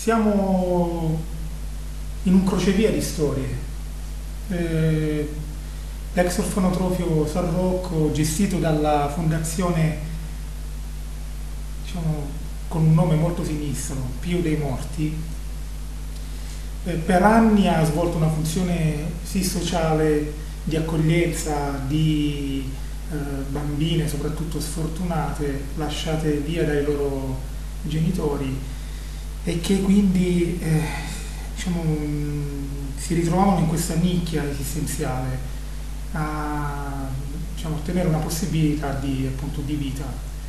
siamo in un crocevia di storie. L'ex orfanotrofio San Rocco, gestito dalla fondazione, diciamo, con un nome molto sinistro, Pio dei Morti, per anni ha svolto una funzione sì sociale di accoglienza di bambine, soprattutto sfortunate, lasciate via dai loro genitori e che quindi diciamo, si ritrovavano in questa nicchia esistenziale a, diciamo, ottenere una possibilità di, appunto, di vita.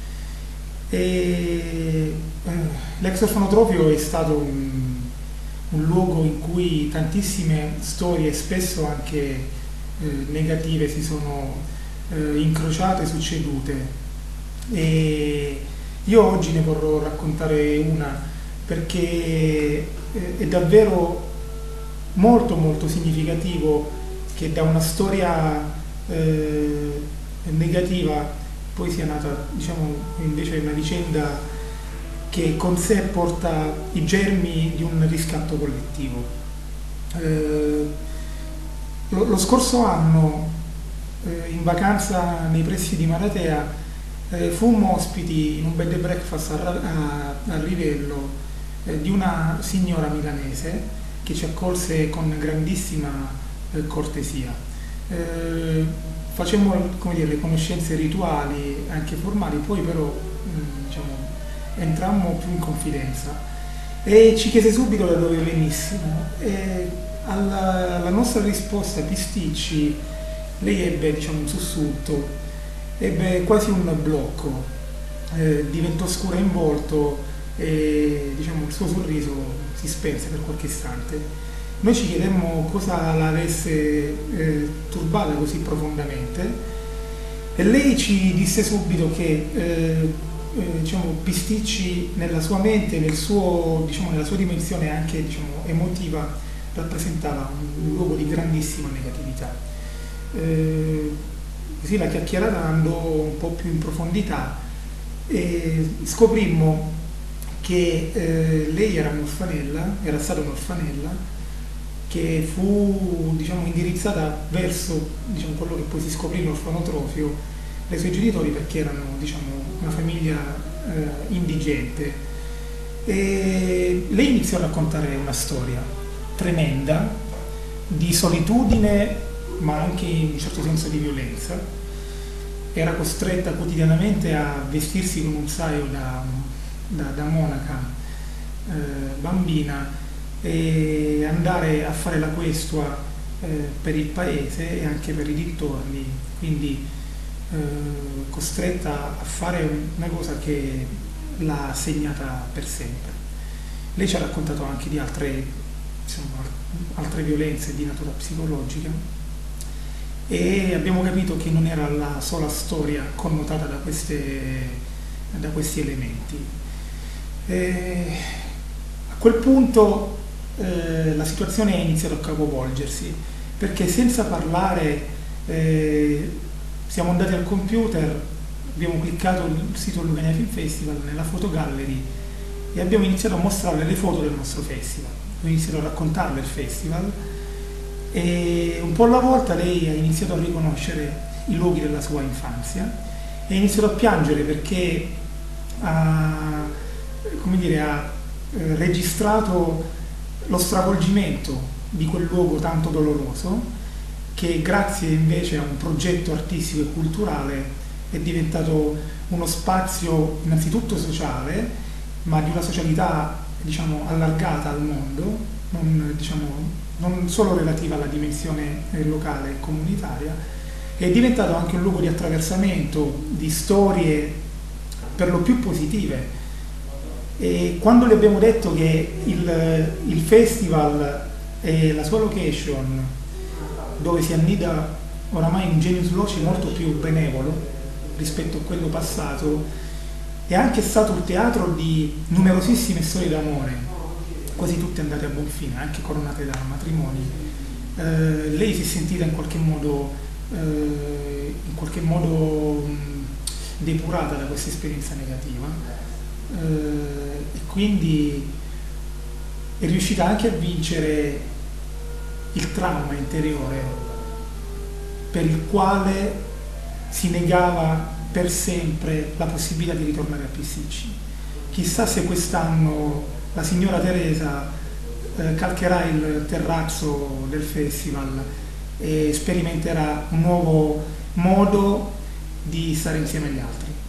L'ex orfanotrofio è stato un luogo in cui tantissime storie, spesso anche negative, si sono incrociate, succedute, e io oggi ne vorrò raccontare una perché è davvero molto molto significativo che da una storia negativa poi sia nata, diciamo, invece una vicenda che con sé porta i germi di un riscatto collettivo. Lo scorso anno, in vacanza nei pressi di Maratea, fummo ospiti in un bed and breakfast a Rivello di una signora milanese che ci accolse con grandissima cortesia. Facemmo, come dire, le conoscenze rituali, anche formali, poi però diciamo, entrammo più in confidenza e ci chiese subito da dove venissimo e alla nostra risposta pisticci lei ebbe, diciamo, un sussulto, ebbe quasi un blocco, diventò scura in volto e, diciamo, il suo sorriso si spense per qualche istante. Noi ci chiedemmo cosa l'avesse turbata così profondamente e lei ci disse subito che diciamo, Pisticci nella sua mente, diciamo, nella sua dimensione anche, diciamo, emotiva, rappresentava un luogo di grandissima negatività. Così la chiacchierata andò un po' più in profondità e scoprimmo che lei era un'orfanella, era stata un'orfanella che fu, diciamo, indirizzata verso, diciamo, quello che poi si scoprì l'orfanotrofio dai suoi genitori, perché erano, diciamo, una famiglia indigente. E lei iniziò a raccontare una storia tremenda di solitudine, ma anche in un certo senso di violenza. Era costretta quotidianamente a vestirsi con un saio da monaca bambina e andare a fare la questua per il paese e anche per i dintorni, quindi costretta a fare una cosa che l'ha segnata per sempre. Lei ci ha raccontato anche di altre, insomma, altre violenze di natura psicologica e abbiamo capito che non era la sola storia connotata da questi elementi. A quel punto la situazione è iniziata a capovolgersi, perché senza parlare siamo andati al computer, abbiamo cliccato il sito Lucania Film Festival nella photo gallery e abbiamo iniziato a mostrare le foto del nostro festival, abbiamo iniziato a raccontarle il festival e un po' alla volta lei ha iniziato a riconoscere i luoghi della sua infanzia e ha iniziato a piangere perché ha, come dire, ha registrato lo stravolgimento di quel luogo tanto doloroso che grazie invece a un progetto artistico e culturale è diventato uno spazio innanzitutto sociale, ma di una socialità, diciamo, allargata al mondo, non, diciamo, non solo relativa alla dimensione locale e comunitaria, è diventato anche un luogo di attraversamento di storie per lo più positive. E quando le abbiamo detto che il festival e la sua location, dove si annida oramai un genius loci molto più benevolo rispetto a quello passato, è anche stato il teatro di numerosissime storie d'amore, quasi tutte andate a buon fine, anche coronate da matrimoni, lei si è sentita in qualche modo depurata da questa esperienza negativa. E quindi è riuscita anche a vincere il trauma interiore per il quale si negava per sempre la possibilità di ritornare a Pisticci. Chissà se quest'anno la signora Teresa calcherà il terrazzo del festival e sperimenterà un nuovo modo di stare insieme agli altri.